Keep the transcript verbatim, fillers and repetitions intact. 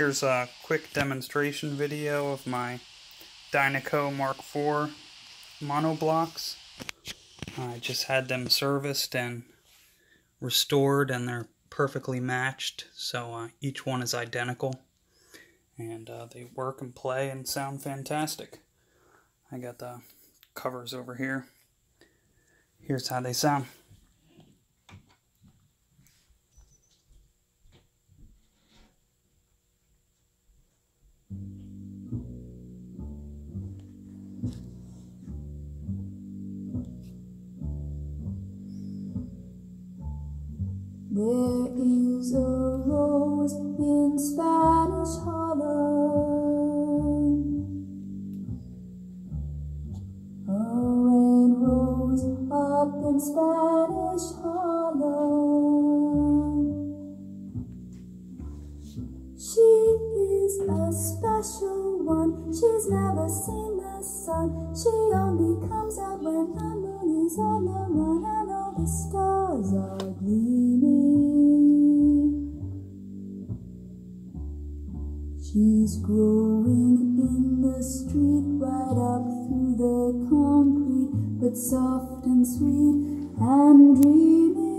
Here's a quick demonstration video of my Dynaco Mark four monoblocks. I just had them serviced and restored, and they're perfectly matched, so uh, each one is identical, and uh, they work and play and sound fantastic. I got the covers over here. Here's how they sound. There is a rose in Spanish Harlem, a rain rose up in Spanish Harlem. She is a special one, she's never seen the sun. She only comes out when the moon is on the run and all the stars are gleaming. She's growing in the street, right up through the concrete, but soft and sweet and dreaming.